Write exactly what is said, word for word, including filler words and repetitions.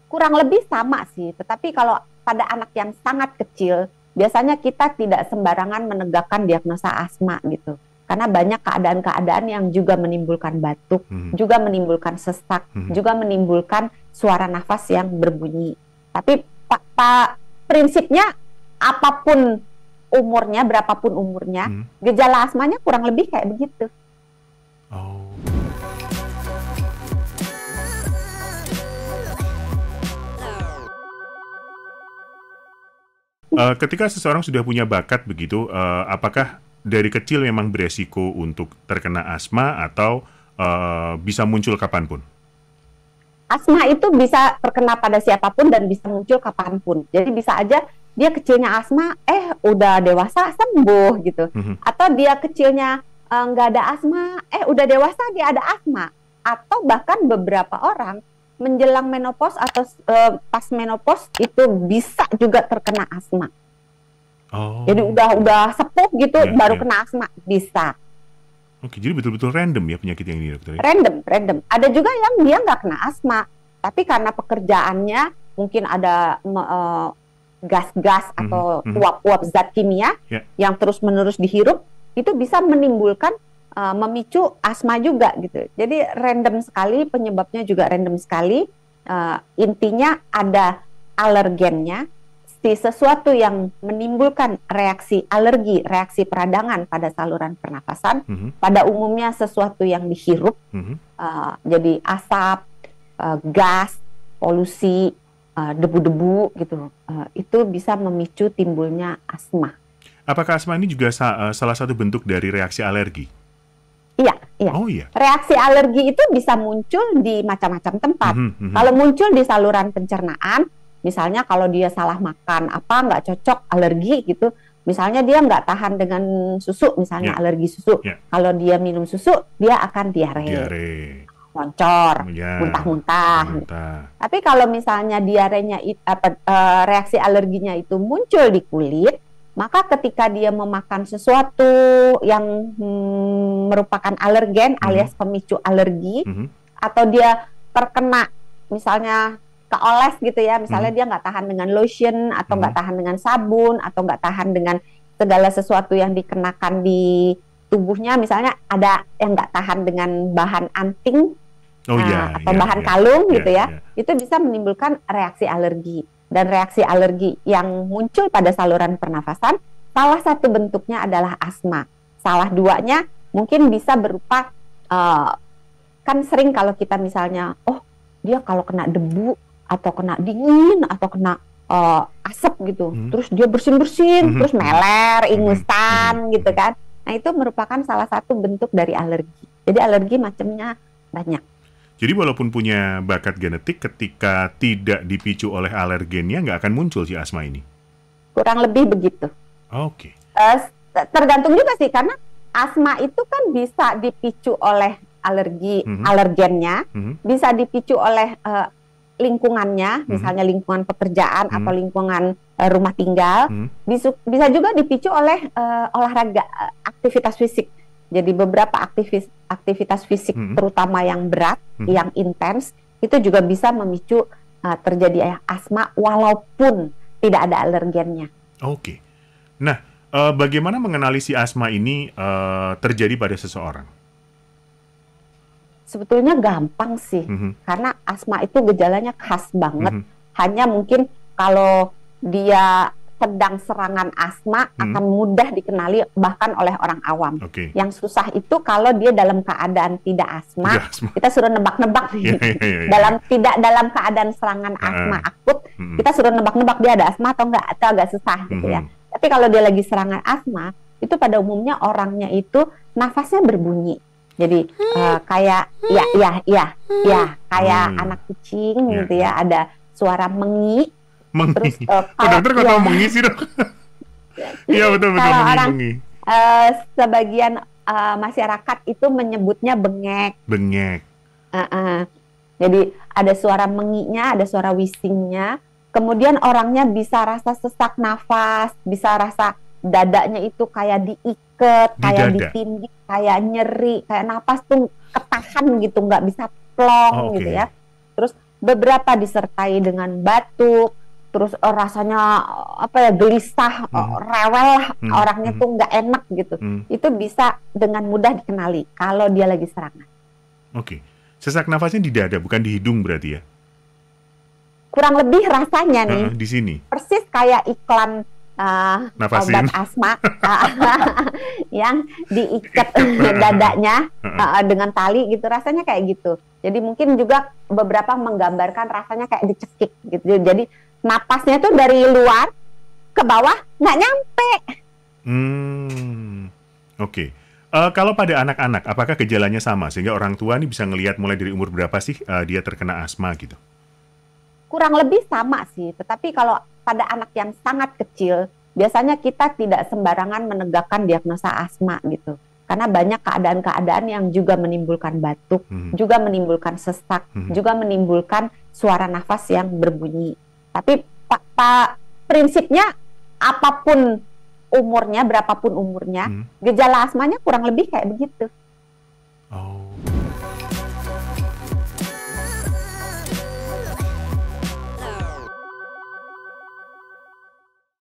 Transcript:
kurang lebih sama sih, tetapi kalau pada anak yang sangat kecil, biasanya kita tidak sembarangan menegakkan diagnosa asma gitu. Karena banyak keadaan-keadaan yang juga menimbulkan batuk, hmm. juga menimbulkan sesak, hmm. juga menimbulkan suara nafas yang berbunyi. Tapi Pak, pa, prinsipnya apapun umurnya, berapapun umurnya, hmm. gejala asmanya kurang lebih kayak begitu. Oh. Uh, ketika seseorang sudah punya bakat begitu, uh, apakah dari kecil memang beresiko untuk terkena asma atau uh, bisa muncul kapanpun? Asma itu bisa terkena pada siapapun dan bisa muncul kapanpun. Jadi bisa aja dia kecilnya asma, eh udah dewasa sembuh gitu. Mm-hmm. Atau dia kecilnya nggak uh, ada asma, eh udah dewasa dia ada asma. Atau bahkan beberapa orang menjelang menopause atau uh, pas menopause itu bisa juga terkena asma. Oh. Jadi udah udah sepuh gitu yeah, baru yeah. kena asma bisa. Oke, jadi betul-betul random ya penyakit yang ini, dokter? Random, random. Ada juga yang dia nggak kena asma, tapi karena pekerjaannya mungkin ada uh, gas-gas mm-hmm. atau uap-uap zat kimia yeah. yang terus-menerus dihirup, itu bisa menimbulkan Uh, memicu asma juga gitu. Jadi random sekali, penyebabnya juga random sekali. Uh, intinya ada alergennya, si sesuatu yang menimbulkan reaksi alergi, reaksi peradangan pada saluran pernafasan. Mm-hmm. Pada umumnya sesuatu yang dihirup, mm-hmm. uh, jadi asap, uh, gas, polusi, uh, debu-debu gitu. Uh, itu bisa memicu timbulnya asma. Apakah asma ini juga sa- uh, salah satu bentuk dari reaksi alergi? Iya, iya. Oh, iya. Reaksi alergi itu bisa muncul di macam-macam tempat. Mm-hmm, mm-hmm. Kalau muncul di saluran pencernaan, misalnya kalau dia salah makan apa, nggak cocok, alergi gitu. Misalnya dia nggak tahan dengan susu, misalnya yeah. alergi susu. Yeah. Kalau dia minum susu, dia akan diare, diare. Moncor, yeah. muntah-muntah. Muntah. Tapi kalau misalnya diarenya, apa, uh, reaksi alerginya itu muncul di kulit, maka ketika dia memakan sesuatu yang hmm, merupakan alergen mm-hmm. alias pemicu alergi, mm-hmm. atau dia terkena misalnya keoles gitu ya, misalnya mm-hmm. dia nggak tahan dengan lotion atau nggak mm-hmm. tahan dengan sabun atau nggak tahan dengan segala sesuatu yang dikenakan di tubuhnya, misalnya ada yang nggak tahan dengan bahan anting oh, nah, yeah, atau yeah, bahan yeah, kalung yeah, gitu ya, yeah. itu bisa menimbulkan reaksi alergi. Dan reaksi alergi yang muncul pada saluran pernafasan, salah satu bentuknya adalah asma. Salah duanya mungkin bisa berupa, uh, kan sering kalau kita misalnya, oh dia kalau kena debu, atau kena dingin, atau kena uh, asap gitu, hmm. terus dia bersin-bersin, hmm. terus meler, ingusan hmm. gitu kan. Nah itu merupakan salah satu bentuk dari alergi. Jadi alergi macamnya banyak. Jadi walaupun punya bakat genetik, ketika tidak dipicu oleh alergennya, nggak akan muncul si asma ini? Kurang lebih begitu. Oke. Okay. Uh, tergantung juga sih, karena asma itu kan bisa dipicu oleh alergi, mm-hmm. alergennya, mm-hmm. bisa dipicu oleh uh, lingkungannya, mm-hmm. misalnya lingkungan pekerjaan mm-hmm. atau lingkungan uh, rumah tinggal, mm-hmm. bisa, bisa juga dipicu oleh uh, olahraga, aktivitas fisik. Jadi beberapa aktivis, aktivitas fisik hmm. terutama yang berat, hmm. yang intens, itu juga bisa memicu uh, terjadi asma walaupun tidak ada alergennya. Oke. Okay. Nah, uh, bagaimana mengenali si asma ini uh, terjadi pada seseorang? Sebetulnya gampang sih, hmm. karena asma itu gejalanya khas banget. Hmm. Hanya mungkin kalau dia sedang serangan asma hmm. akan mudah dikenali bahkan oleh orang awam. Okay. Yang susah itu kalau dia dalam keadaan tidak asma, asma. kita suruh nebak-nebak nih. Yeah, yeah, yeah, yeah. Dalam tidak dalam keadaan serangan uh, asma akut, hmm. kita suruh nebak-nebak dia ada asma atau enggak, atau agak susah hmm. gitu ya. Tapi kalau dia lagi serangan asma, itu pada umumnya orangnya itu nafasnya berbunyi. Jadi uh, kayak ya ya ya ya kayak oh, iya. anak kucing yeah, gitu ya, yeah. ada suara mengi. Mengi. Terus, uh, kalau, dokter kok tahu mengi sih dok? Iya betul-betul mengi, orang, mengi. Uh, sebagian uh, masyarakat itu menyebutnya bengek. Bengek. Uh-uh. Jadi ada suara menginya, ada suara wisingnya. Kemudian orangnya bisa rasa sesak nafas, bisa rasa dadanya itu kayak diikat, Di kayak dada. ditindih, kayak nyeri, kayak nafas tuh ketahan gitu, nggak bisa plong oh, okay. gitu ya. Terus beberapa disertai dengan batuk, terus uh, rasanya uh, apa ya gelisah, uh, rewel lah, Hmm. orangnya Hmm. tuh nggak enak gitu. Hmm. Itu bisa dengan mudah dikenali kalau dia lagi serangan. Oke. Sesak nafasnya di dada, bukan di hidung berarti ya? Kurang lebih rasanya nih Heeh, di sini. persis kayak iklan uh, Nafasin. obat asma yang diikat dadanya uh, dengan tali gitu, rasanya kayak gitu. Jadi mungkin juga beberapa menggambarkan rasanya kayak dicekik gitu. Jadi napasnya tuh dari luar ke bawah nggak nyampe. Hmm. Oke. Eh, kalau pada anak-anak, apakah gejalanya sama sehingga orang tua nih bisa ngelihat mulai dari umur berapa sih eh, dia terkena asma gitu? Kurang lebih sama sih, tetapi kalau pada anak yang sangat kecil, biasanya kita tidak sembarangan menegakkan diagnosa asma gitu. Karena banyak keadaan-keadaan yang juga menimbulkan batuk, Hmm. juga menimbulkan sesak, Hmm. juga menimbulkan suara nafas yang berbunyi. Tapi pak, pak, prinsipnya apapun umurnya, berapapun umurnya, Hmm. gejala asmanya kurang lebih kayak begitu. Oh.